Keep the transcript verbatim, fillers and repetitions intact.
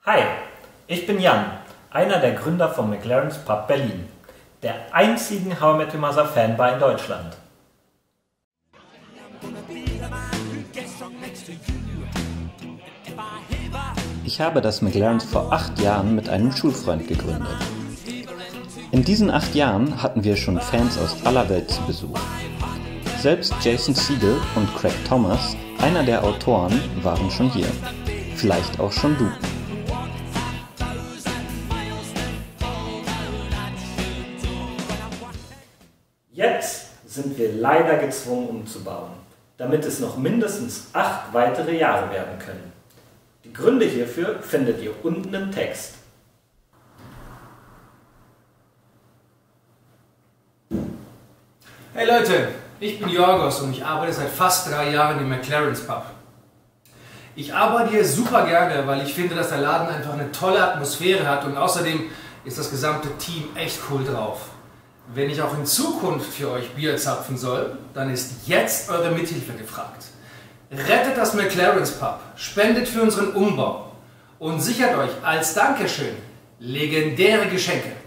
Hi, ich bin Jan, einer der Gründer von McLaren's Pub Berlin, der einzigen How I Met Your Mother Fanbar in Deutschland. Ich habe das McLaren's vor acht Jahren mit einem Schulfreund gegründet. In diesen acht Jahren hatten wir schon Fans aus aller Welt zu Besuch. Selbst Jason Segel und Craig Thomas, einer der Autoren, waren schon hier. Vielleicht auch schon du. Jetzt sind wir leider gezwungen umzubauen, damit es noch mindestens acht weitere Jahre werden können. Die Gründe hierfür findet ihr unten im Text. Hey Leute, ich bin Jorgos und ich arbeite seit fast drei Jahren im McLaren's Pub. Ich arbeite hier super gerne, weil ich finde, dass der Laden einfach eine tolle Atmosphäre hat und außerdem ist das gesamte Team echt cool drauf. Wenn ich auch in Zukunft für euch Bier zapfen soll, dann ist jetzt eure Mithilfe gefragt. Rettet das McLaren's Pub, spendet für unseren Umbau und sichert euch als Dankeschön legendäre Geschenke.